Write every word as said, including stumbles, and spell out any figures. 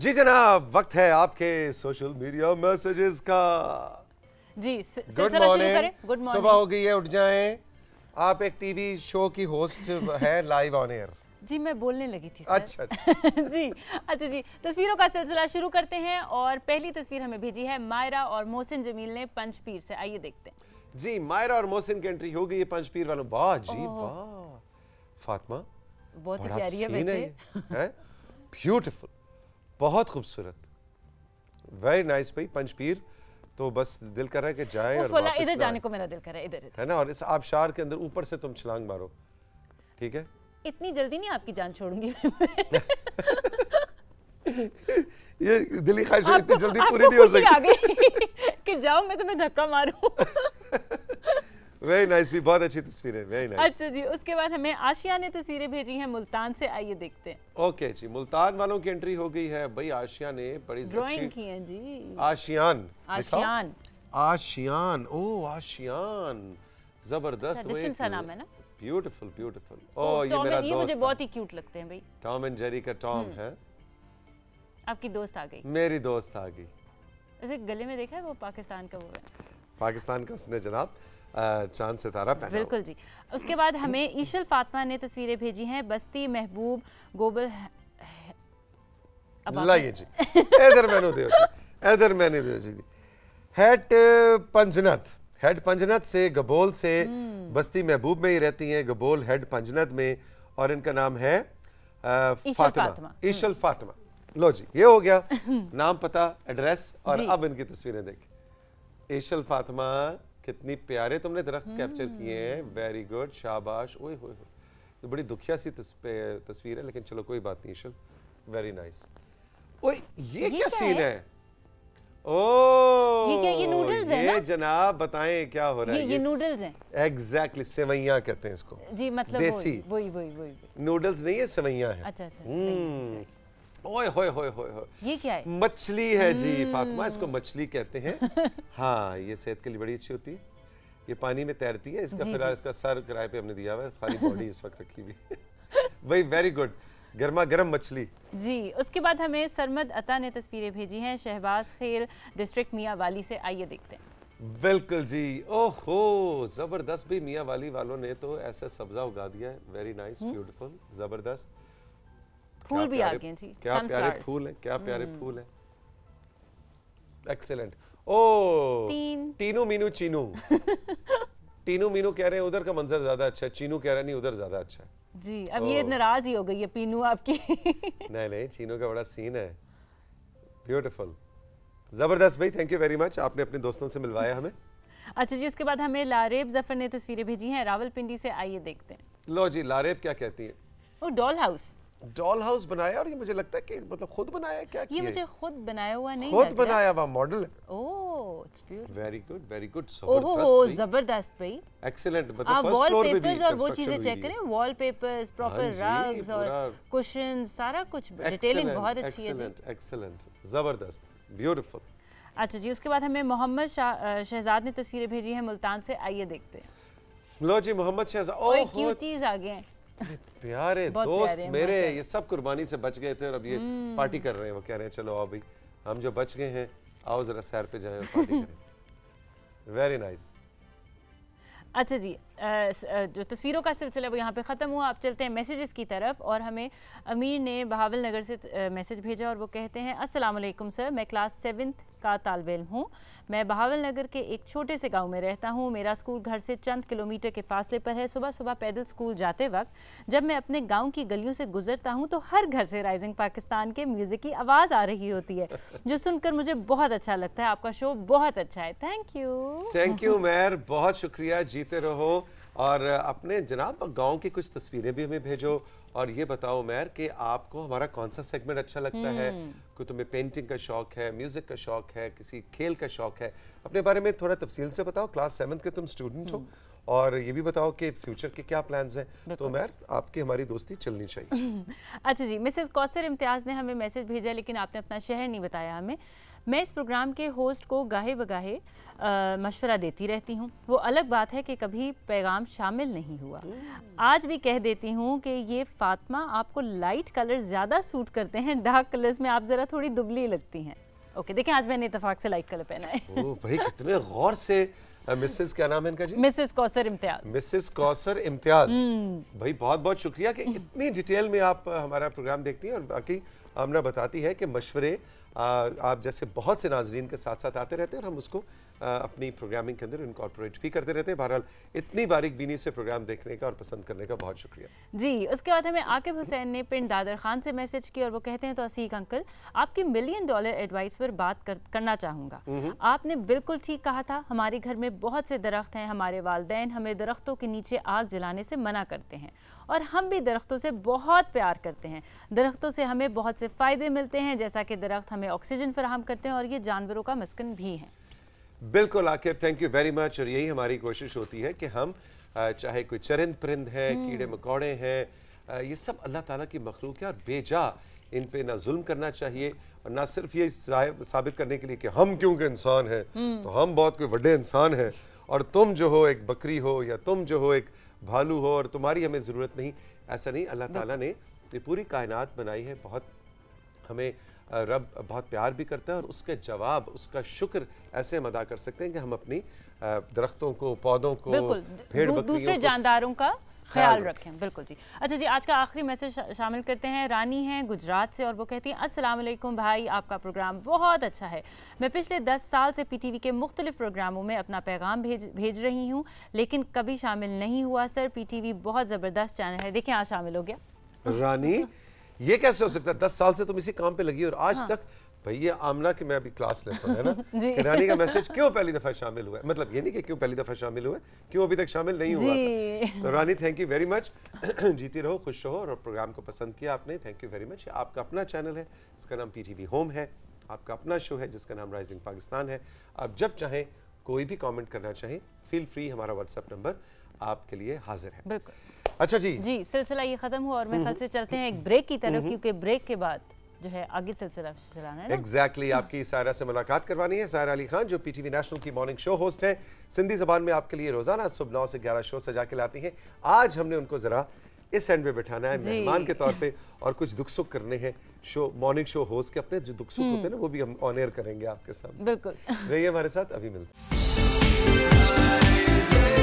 जी जनाब, वक्त है आपके सोशल मीडिया मैसेजेस का। जी गुड मॉर्निंग। Good morning. सुबह हो गई है, उठ जाएं। आप एक टीवी शो की होस्ट है लाइव ऑन एयर। जी मैं बोलने लगी थी सर। अच्छा, अच्छा। जी अच्छा जी, तस्वीरों का सिलसिला शुरू करते हैं और पहली तस्वीर हमें भेजी है मायरा और मोहसिन जमील ने पंचपीर से। आइए देखते हैं। जी मायरा और मोहसिन की एंट्री हो गई है पंचपीर वालों। वाह जी वाह, फातिमा बहुत प्यारी है वैसे, है ब्यूटीफुल, बहुत खूबसूरत, वेरी नाइस भाई। पंचपीर तो बस दिल कर रहा है कि जाए और वापस इधर जाने को मेरा दिल कर रहा है, इधर है ना। और इस आबशार के अंदर ऊपर से तुम छलांग मारो, ठीक है। इतनी जल्दी नहीं आपकी जान छोड़ूंगी। ये दिली ख्वाहिश इतनी जल्दी पूरी नहीं हो सकती। आ गई कि जाओ मैं तुम्हें धक्का मारूं। वेरी नाइस भी, बहुत अच्छी तस्वीर है, वेरी नाइस। अच्छा जी, उसके बाद हमें आशिया ने तस्वीरें भेजी हैं मुल्तान से। आइए देखते हैं। ओके जी, मुल्तान वालों की एंट्री हो गई है भाई। आशिया ने बड़ी ड्राइंग की है जी। आशियान आशियान आशियान ओ आशियान जबरदस्त। डिफरेंट सा नाम है ना। Beautiful beautiful. ओह ये मेरा दोस्त, ये मुझे बहुत ही क्यूट लगते हैं भाई। टॉम एंड जेरी का टॉम है। आपकी दोस्त आ गई। मेरी दोस्त आ गई। वैसे गले में देखा है वो पाकिस्तान का वो है। पाकिस्तान का उसने जनाब चांद सितारा पहना। बिल्कुल जी। उसके बाद हमें ईशल फातिमा ने तस्वीरें भेजी हैं बस्ती महबूब गोबल। लाइए जी, इधर मैंने दे जी, इधर मैंने दे जी। हेड पंजनत, हेड पंजनत से गबोल से बस्ती महबूब में ही रहती हैं, गबोल हेड पंजनत में, और इनका नाम है फातिमा, ईशल फातिमा। लो जी, ये हो गया नाम, पता, एड्रेस, और अब इनकी तस्वीरें देखें। ईशल फातिमा, कितनी प्यारे तुमने दरख्त कैप्चर किए हैं, वेरी गुड, शाबाश। ओए होए होए, तो बड़ी दुखिया सी तस्वीर है, लेकिन चलो कोई बात नहीं। Ishal very nice. ओए ये, ये क्या सीन है? ओह ये क्या, ये नूडल्स है ना? ये जनाब बताएं क्या हो रहा है? ये, ये नूडल्स हैं। एग्जैक्टली, सेवैयां कहते हैं इसको जी, मतलब देसी। वही वही वही नूडल्स नहीं है, सेवैयां है। अच्छा अच्छा। ओए होए होए होए, ये क्या है? मछली है जी फातिमा, इसको मछली कहते हैं। हाँ, ये सेहत के लिए बड़ी अच्छी होती है, ये पानी में तैरती है। इसका फिर इसका सर किराए पे हमने दिया हुआ है, खाली बॉडी इस वक्त रखी हुई है। वही वेरी गुड, गर्मा गर्म मछली जी। उसके बाद हमें सरमद अता ने तस्वीरें भेजी हैं शहबाज खेल डिस्ट्रिक्ट मियाँ वाली से। आइए देखते हैं। बिल्कुल जी। ओहो जबरदस्त भी, मियाँ वाली वालों ने तो ऐसा सब्जा उगा दिया है। वेरी नाइस, ब्यूटीफुल, जबरदस्त। फूल भी आ गए जी, क्या प्यारे फूल है, क्या प्यारे फूल है। एक्सीलेंट। ओ तीन तीनू मीनू चीनू। तीनू मीनू कह रहे हैं उधर का मंजर ज्यादा अच्छा है, चीनू कह रहे नहीं उधर ज्यादा अच्छा है जी। अब ये नाराज ही हो गई है पीनू आपकी। नहीं नहीं, चीनू का बड़ा सीन है। ब्यूटीफुल, जबरदस्त भाई, थैंक यू वेरी मच, आपने अपने दोस्तों से मिलवाया हमें। अच्छा जी, उसके बाद हमें लारेब जफर ने तस्वीरें भेजी हैं रावलपिंडी से। आइए देखते हैं। लो जी, लारेब क्या कहती है? वो डॉल हाउस, डॉल हाउस बनाया, और ये मुझे लगता है कि मतलब खुद बनाया, क्या ये मुझे खुद बनाया हुआ नहीं, खुद बनाया हुआ मॉडल है। Oh it's beautiful, very good very good, ओहो जबरदस्त भाई, एक्सीलेंट। मतलब आप फर्स्ट फ्लोर पे भी वॉलपेपर्स और वो चीजें चेक करें, वॉलपेपर्स, प्रॉपर रग्स और कुशन्स, सारा कुछ डिटेलिंग बहुत अच्छी है। एक्सीलेंट एक्सीलेंट, जबरदस्त, ब्यूटीफुल। अच्छा जी, उसके बाद हमें मोहम्मद शहजाद ने तस्वीरें भेजी हैं मुल्तान से। आइए देखते हैं। लो जी, मोहम्मद शहजाद, ओह क्यूटीज आ गए हैं, प्यारे दोस्त मेरे, ये सब कुर्बानी से बच गए थे और अब ये पार्टी कर रहे हैं। वो कह रहे हैं चलो आओ भाई, हम जो बच गए हैं आओ जरा सैर पे जाएं और पार्टी करें। Very nice. अच्छा जी, जो तस्वीरों का सिलसिला वो यहाँ पे ख़त्म हुआ। अब चलते हैं मैसेजेस की तरफ, और हमें अमीर ने बहावल नगर से मैसेज भेजा और वो कहते हैं अस्सलाम वालेकुम सर, मैं क्लास सेवन्थ का तालिब इल्म हूँ। मैं बहावल नगर के एक छोटे से गांव में रहता हूँ। मेरा स्कूल घर से चंद किलोमीटर के फासले पर है। सुबह सुबह पैदल स्कूल जाते वक्त जब मैं अपने गांव की गलियों से गुजरता हूँ तो हर घर से राइजिंग पाकिस्तान के म्यूज़िक की आवाज़ आ रही होती है, जो सुनकर मुझे बहुत अच्छा लगता है। आपका शो बहुत अच्छा है, थैंक यू। थैंक यू मैर, बहुत शुक्रिया, जीते रहो। और अपने जनाब गांव की कुछ तस्वीरें भी हमें भेजो, और ये बताओ मैर कि आपको हमारा कौन सा सेगमेंट अच्छा लगता है। कोई तुम्हें पेंटिंग का शौक है, म्यूजिक का शौक है, किसी खेल का शौक है, अपने बारे में थोड़ा तफसील से बताओ। क्लास सेवन्थ के तुम स्टूडेंट हो और ये भी बताओ कि फ्यूचर के क्या प्लान्स हैं। तो उमैर, आपकी हमारी दोस्ती चलनी चाहिए। अच्छा जी, मिसेस कौसर इम्तियाज़ ने हमें मैसेज भेजा, लेकिन आपने अपना शहर नहीं बताया हमें। मैं इस प्रोग्राम के होस्ट को गाहे बगाहे मशवरा देती रहती हूँ। वो अलग बात है कि कभी पैगाम शामिल नहीं हुआ। आज भी कह देती हूँ कि ये फातिमा, आपको लाइट कलर ज़्यादा सूट करते हैं, डार्क कलर्स में आप ज़रा थोड़ी दुबली लगती हैं। ओके, देखिए आज मैंने इत्तेफाक से लाइट कलर पहना है। ओह भाई, कितने गौर से। मिसेस क्या नाम है इनका जी? मिसेस कौसर इम्तियाज। मिसेस कौसर इम्तियाज, भाई बहुत बहुत शुक्रिया कि इतनी डिटेल में आप हमारा प्रोग्राम देखती हैं। और बाकी आमना बताती है कि मशवरे आप जैसे बहुत से नाजरीन के साथ साथ आते रहते हैं और हम उसको अपनी प्रोग्रामिंग के अंदर इनकॉर्पोरेट भी करते रहते हैं। बहरहाल इतनी बारीक बीनी से प्रोग्राम देखने का और पसंद करने का बहुत शुक्रिया जी। उसके बाद हमें आकिब हुसैन ने पिंड दादर खान से मैसेज किया और वो कहते हैं, तो असीक अंकल, आपकी मिलियन डॉलर एडवाइस पर बात कर, करना चाहूँगा। आपने बिल्कुल ठीक कहा था। हमारे घर में बहुत से दरख्त हैं। हमारे वालिदैन हमें दरख्तों के नीचे आग जलाने से मना करते हैं और हम भी दरख्तों से बहुत प्यार करते हैं। दरख्तों से हमें बहुत से फ़ायदे मिलते हैं, जैसा कि दरख्त हमें ऑक्सीजन फराहम करते हैं और ये जानवरों का मस्कन भी हैं। बिल्कुल Aqib, thank you very much. और यही हमारी कोशिश होती है कि हम चाहे कोई चरिंद परिंद है, कीड़े मकोड़े हैं, ये सब अल्लाह ताला की मखलूक है और बेजा इन पे ना जुल्म करना चाहिए और ना सिर्फ ये साबित करने के लिए कि हम क्योंकि इंसान हैं तो हम बहुत कोई बड़े इंसान हैं और तुम जो हो एक बकरी हो या तुम जो हो एक भालू हो और तुम्हारी हमें ज़रूरत नहीं। ऐसा नहीं, अल्लाह ताला ने ये पूरी कायनात बनाई है। बहुत हमें रब बहुत प्यार भी करता है और उसके जवाब, उसका शुक्र ऐसे हम अदा कर सकते हैं कि हम अपनी दरख्तों को, पौधों को, भेड़ बकरियों, दूसरे जानदारों का ख्याल रखें। बिल्कुल जी। अच्छा जी, आज का आखिरी मैसेज शा, शामिल करते हैं। रानी हैं गुजरात से और वो कहती हैं, अस्सलाम वालेकुम भाई, आपका प्रोग्राम बहुत अच्छा है। मैं पिछले दस साल से पीटीवी के मुख्तलिफ प्रोग्रामों में अपना पैगाम भेज भेज रही हूँ, लेकिन कभी शामिल नहीं हुआ सर। पीटीवी बहुत ज़बरदस्त चैनल है। देखिए आज शामिल हो गया। रानी, ये कैसे हो सकता है? दस साल से तुम इसी काम पे लगी और आज हाँ। तक भैया आमना की मैं अभी क्लास लेता हूँ, है ना कि रानी का मैसेज क्यों पहली दफा शामिल हुआ है, मतलब ये नहीं कि क्यों पहली दफा शामिल हुआ है, क्यों अभी तक शामिल नहीं हुआ था। so, Rani thank you very much. जीती रहो, खुश रहो और प्रोग्राम को पसंद किया आपने, थैंक यू वेरी मच। आपका अपना चैनल है जिसका नाम पीटीवी होम है, आपका अपना शो है जिसका नाम राइजिंग पाकिस्तान है। आप जब चाहें कोई भी कॉमेंट करना चाहें, फील फ्री, हमारा व्हाट्सएप नंबर आपके लिए हाजिर है। बिल्कुल। अच्छा जी जी, सिलसिला ये खत्म हुआ और मैं कल से चलते हैं एक ब्रेक की तरफ, क्योंकि ब्रेक के बाद जो है आगे सिलसिला चलाना है ना। एग्जैक्टली exactly, आपकी सायरा से मुलाकात करवानी है। सायरा अली खान जो पीटीवी नेशनल की मॉर्निंग शो होस्ट है, सिंधी जबान में आपके लिए रोजाना सुबह नौ से ग्यारह शो सजा के लाती हैं। आज हमने उनको जरा इस एंड पे बैठाना है मेहमान के तौर पे और कुछ दुख सुख करने हैं। शो मॉर्निंग शो होस्ट के अपने जो दुख सुख होते हैं ना, वो भी हम ऑन एयर करेंगे आपके साथ। बिल्कुल, रहिए हमारे साथ, अभी मिलते हैं।